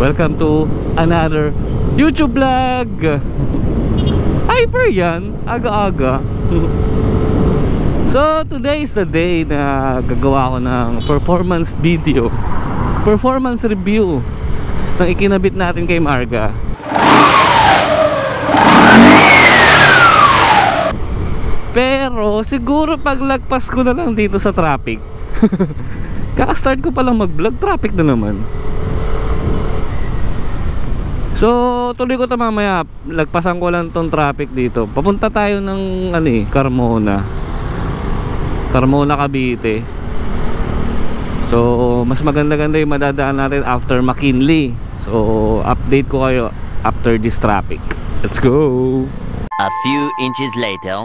Welcome to another YouTube vlog. Hyper yan, aga-aga. So today is the day na gagawa ko ng performance video, performance review ng ikinabit natin kay Marga. Pero siguro paglagpas ko na lang dito sa traffic. Kaka-start ko palang mag-vlog, traffic na naman. So tuloy ko ito mamaya. Lagpasan ko lang tong traffic dito. Papunta tayo ng Carmona, Cavite. So mas maganda-ganda yung madadaan natin after McKinley. So update ko kayo after this traffic. Let's go. A few inches later.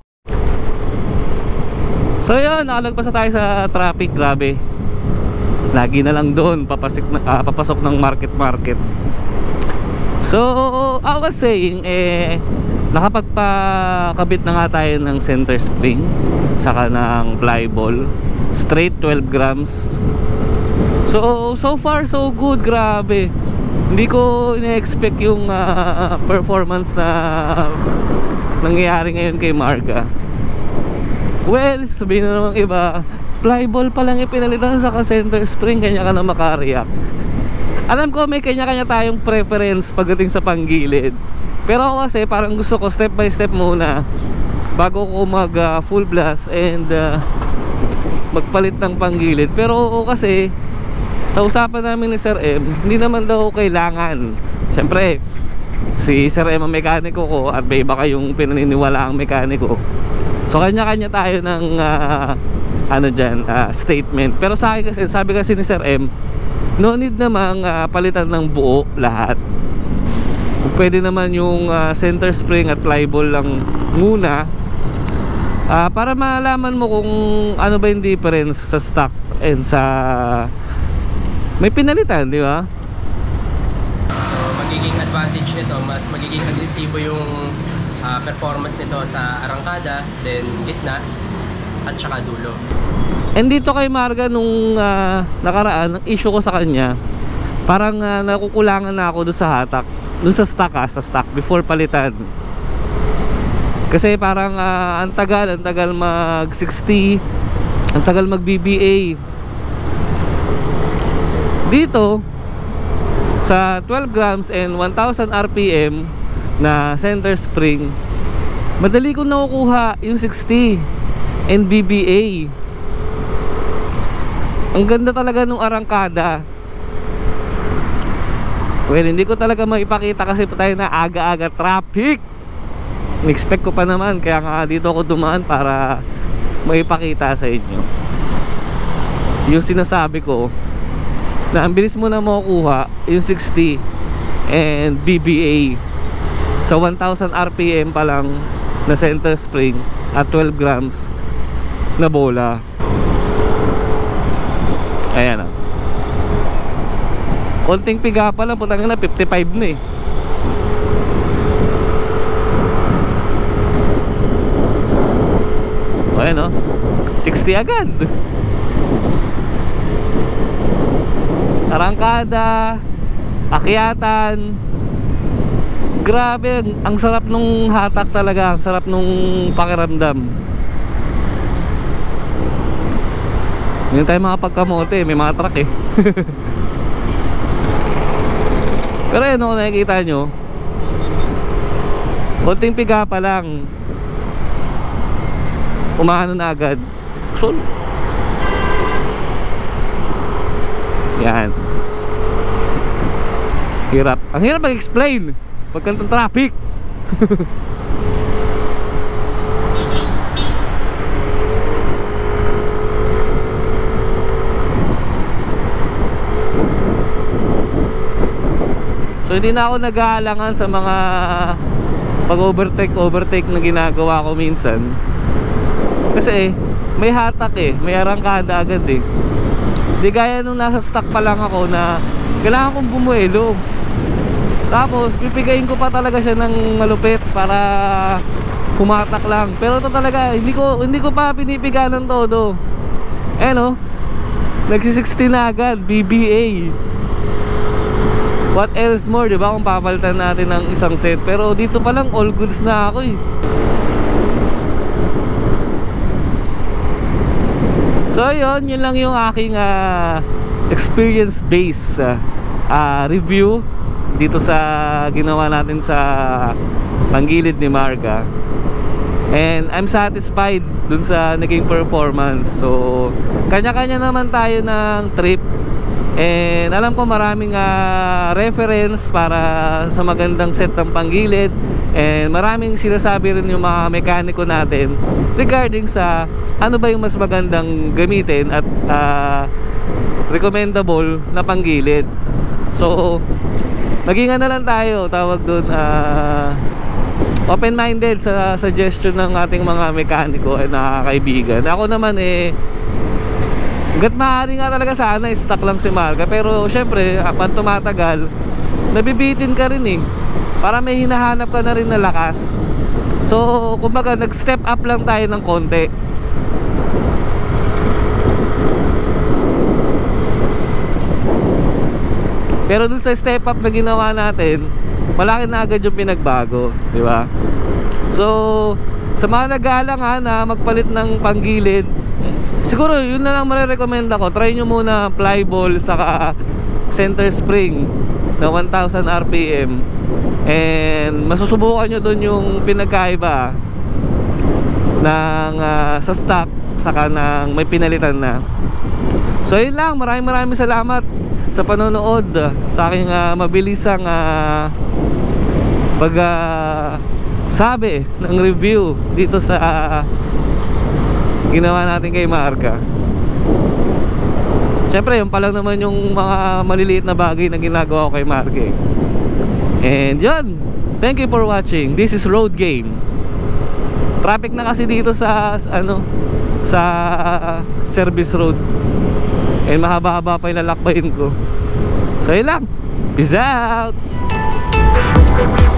So yun, nakalagpas na tayo sa traffic. Grabe, lagi na lang doon papasok ng market. So I was saying, nakapagpakabit na nga tayo ng center spring saka ng fly ball, straight 12 grams. So far so good. Grabe, hindi ko ina-expect yung performance na nangyayari ngayon kay Marga. Well, sabihin na naman iba, fly ball pa lang ipinalitan sa center spring, kanya ka na makariyak. Alam ko may kanya-kanya tayong preference pagdating sa panggilid, pero ako kasi parang gusto ko step by step muna bago ko mag full blast and magpalit ng panggilid. Pero kasi sa usapan namin ni Sir M, hindi naman daw kailangan. Siyempre si Sir M ang mekaniko ko at may iba kayong pinaniniwala ang mekaniko. So kanya-kanya tayo ng statement. Pero sa akin kasi, sabi kasi ni Sir M, no need namang palitan ng buo lahat. Kung pwede naman yung center spring at fly ball lang muna, para malaman mo kung ano ba yung difference sa stock and sa may pinalitan, di ba? So magiging advantage nito, mas magiging agresibo yung performance nito sa arangkada, then gitna at saka dulo. And dito kay Marga nung nakaraan, ang issue ko sa kanya, parang nakukulangan na ako doon sa hatak, doon sa stock before palitan. Kasi parang ang tagal mag 60, ang tagal mag BBA. Dito sa 12 grams and 1000 RPM na center spring, madali ko nakukuha yung 60 and BBA. Ang ganda talaga nung arangkada. Well, hindi ko talaga maipakita kasi tayo na aga-aga traffic. Expect ko pa naman, kaya nga dito ako dumaan para maipakita sa inyo yung sinasabi ko na ang bilis mo na makukuha yung 60 and BBA sa 1000 RPM pa lang na center spring at 12 grams na bola. Ayan o, konting piga pa lang, putang na 55 na eh. Ayan o, 60 agad. Arangkada, akyatan, grabe, ang sarap nung hatak talaga, ang sarap nung pakiramdam. Hindi tayo makapagkamote, may mga truck eh. Pero yun, kung nakikita nyo, konting piga pa lang, umahano na agad. So, yan, hirap. Ang hirap mag-explain pag ganitong traffic. So hindi na ako nag-aalangan sa mga pag-overtake na ginagawa ko minsan. Kasi may hatak eh, may arangkada agad eh. Di gaya nung nasa stock pa lang ako na kailangan kong bumuelo. Tapos pipigayin ko pa talaga siya ng malupit para humatak lang. Pero ito talaga, hindi ko pa pinipiga ng todo. Nagsi-60 na agad, BBA. what else more, di ba, kung papalitan natin ng isang set. Pero dito pa lang all goods na ako eh. So yun lang yung aking experience based review dito sa ginawa natin sa Panggilid ni Marga. And I'm satisfied dun sa naging performance. So kanya-kanya naman tayo ng trip. And alam ko maraming reference para sa magandang set ng Panggilid. And maraming sinasabi rin yung mga mekaniko natin regarding sa ano ba yung mas magandang gamitin at recommendable na Panggilid. So maging ano lang tayo, tawag doon, open-minded sa suggestion ng ating mga mekaniko at nakakaibigan. Ako naman hanggat maaari nga talaga sana stock lang si Marga. Pero syempre kapag tumatagal, nabibitin ka rin para may hinahanap ka na rin na lakas. So kumbaga nag-step up lang tayo ng konti. Pero dun sa step up na ginawa natin, malaki na agad yung pinagbago, di ba? So sa mga nag-aalang na magpalit ng Panggilid, siguro yun na lang marirecommend ako. Try nyo muna fly ball saka center spring na 1000 RPM. And masusubukan nyo dun yung pinagkaiba ng sa stock saka ng may pinalitan na. So yun lang, maraming salamat sa panonood sa aking mabilisang sabi ng review dito sa ginawa natin kay Marga. Siyempre yung pa lang naman yung mga maliliit na bagay na ginagawa ko kay Marga. And yun, thank you for watching. This is Road Game. Traffic na kasi dito sa sa service road. And mahaba-haba pa yung lalakbayin ko. So yun lang. Peace out.